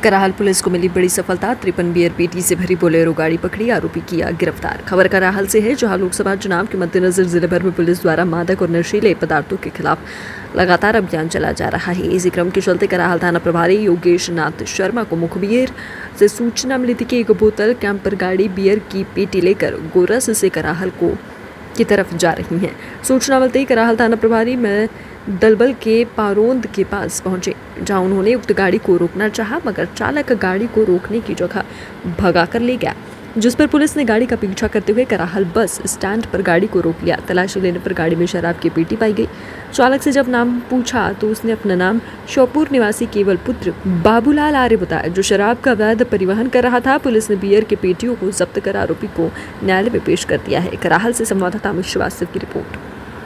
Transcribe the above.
Karahal police को मिली बड़ी सफलता। 53 बियर पेटी से भरी बोलेरो गाड़ी पकड़ी, आरोपी किया गिरफ्तार। खबर कराहल से है, जहां लोकसभा चुनाव के मद्देनजर जिले भर में पुलिस द्वारा मादक और नशीले पदार्थों के खिलाफ लगातार अभियान चला जा रहा है। इसी क्रम के चलते कराहल थाना प्रभारी योगेश नाथ शर्मा को मुखबिर से सूचना मिली थी कि एक बोतल कैंपर गाड़ी बियर की पेटी लेकर गोरस से कराहल की तरफ जा रही हैं। सूचना मिलते ही कराहल थाना प्रभारी में दलबल के पारोंद के पास पहुंचे, जहां उन्होंने उक्त गाड़ी को रोकना चाहा, मगर चालक गाड़ी को रोकने की जगह भगाकर ले गया, जिस पर पुलिस ने गाड़ी का पीछा करते हुए कराहल बस स्टैंड पर गाड़ी को रोक लिया। तलाशी लेने पर गाड़ी में शराब की पेटी पाई गई। चालक से जब नाम पूछा तो उसने अपना नाम श्योपुर निवासी केवल पुत्र बाबूलाल आर्य बताया, जो शराब का अवैध परिवहन कर रहा था। पुलिस ने बियर के पेटियों को जब्त कर आरोपी को न्यायालय में पेश कर दिया है। कराहल से संवाददाता अमित श्रीवास्तव की रिपोर्ट।